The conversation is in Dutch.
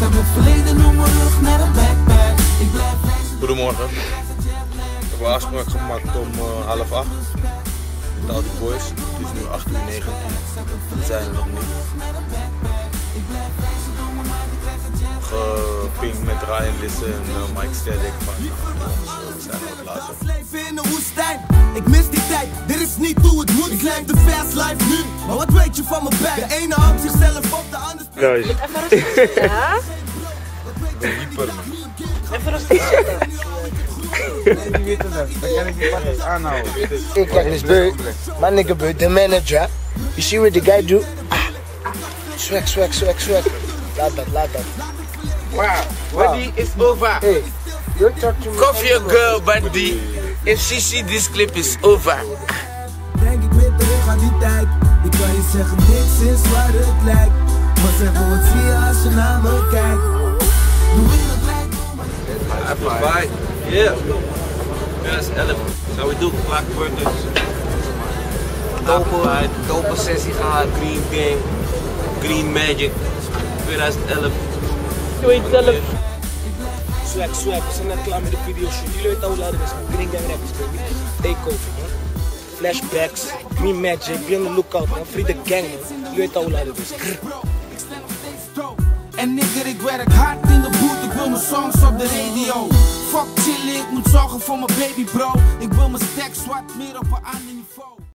Zet mijn verleden op mijn rug naar een backpack. Ik blijf reizen. Goedemorgen. We hebben een afspraak gemaakt om 7:30 met al die boys. Het is nu 8:19. We zijn er nog niet. Gepinkt met Ryan Lisse en Mike Static van we zijn er wat later. Leven in de woestijn, ik mis die tijd, dit is niet hoe het moet. Ik leef de fast life nu, maar wat weet je van mijn bek? De ene houdt zichzelf op, de ander... Guys. Even rustig zitten, hè? Hyper. Even rustig zitten. Die weten dat, dan kan ik die pas aanhouden. Hey, kijk eens, Beut. My nigga Beut, the manager. You see what the guy do? Swag, swag, swag, swag. Laat dat. Wow, buddy, it's over. Hey, don't talk to me. Coffee your girl, buddy. If she see this clip, is over. Denk ik weer terug aan die tijd. Ik kan je zeggen, niks is wat het lijkt. Maar zeg me, wat zie je als je naar me kijkt? Doe ik het lijkt om... Bye. Yeah. Ja, dat is 11. Zou we doen? Black Burgers. Dope sessie gehad, Green Gang, Green Magic, 2011. Je weet zelf. Swag, we zijn net klaar met de videoshoot. Jullie weten hoe laat het is, man. Green Gang Rappers, baby. Takeover, man. Flashbacks, Green Magic, be on the lookout, man. Free the gang, man. Jullie weten hoe laat het is. En nigger, ik werk hard in de boot, ik wil mijn songs op de radio. Fuck chillen, ik moet zorgen voor mijn baby bro. Ik wil mijn stack zwart meer op een ander niveau.